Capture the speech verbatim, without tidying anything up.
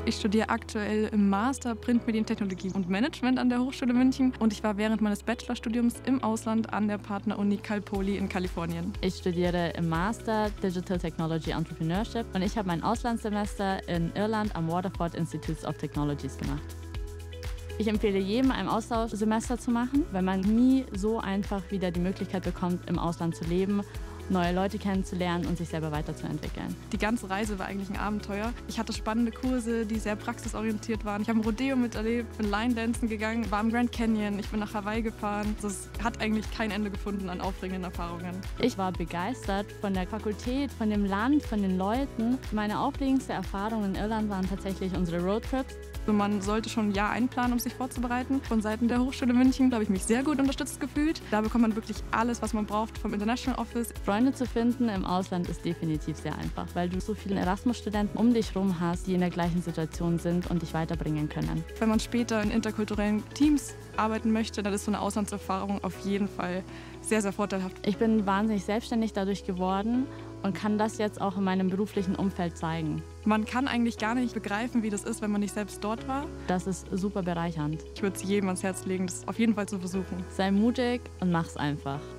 Ich studiere aktuell im Master Printmedientechnologie und Management an der Hochschule München und ich war während meines Bachelorstudiums im Ausland an der Partneruni Cal Poly in Kalifornien. Ich studiere im Master Digital Technology Entrepreneurship und ich habe mein Auslandssemester in Irland am Waterford Institute of Technologies gemacht. Ich empfehle jedem, ein Austauschsemester zu machen, weil man nie so einfach wieder die Möglichkeit bekommt, im Ausland zu leben, neue Leute kennenzulernen und sich selber weiterzuentwickeln. Die ganze Reise war eigentlich ein Abenteuer. Ich hatte spannende Kurse, die sehr praxisorientiert waren. Ich habe ein Rodeo miterlebt, bin Line-Dancen gegangen, war im Grand Canyon, ich bin nach Hawaii gefahren. Es hat eigentlich kein Ende gefunden an aufregenden Erfahrungen. Ich war begeistert von der Fakultät, von dem Land, von den Leuten. Meine aufregendste Erfahrung in Irland waren tatsächlich unsere Roadtrips. Man sollte schon ein Jahr einplanen, um sich vorzubereiten. Von Seiten der Hochschule München habe ich mich sehr gut unterstützt gefühlt. Da bekommt man wirklich alles, was man braucht vom International Office. Freunde zu finden im Ausland ist definitiv sehr einfach, weil du so viele Erasmus-Studenten um dich herum hast, die in der gleichen Situation sind und dich weiterbringen können. Wenn man später in interkulturellen Teams arbeiten möchte, dann ist so eine Auslandserfahrung auf jeden Fall sehr, sehr vorteilhaft. Ich bin wahnsinnig selbstständig dadurch geworden und kann das jetzt auch in meinem beruflichen Umfeld zeigen. Man kann eigentlich gar nicht begreifen, wie das ist, wenn man nicht selbst dort war. Das ist super bereichernd. Ich würde es jedem ans Herz legen, das auf jeden Fall zu versuchen. Sei mutig und mach's einfach.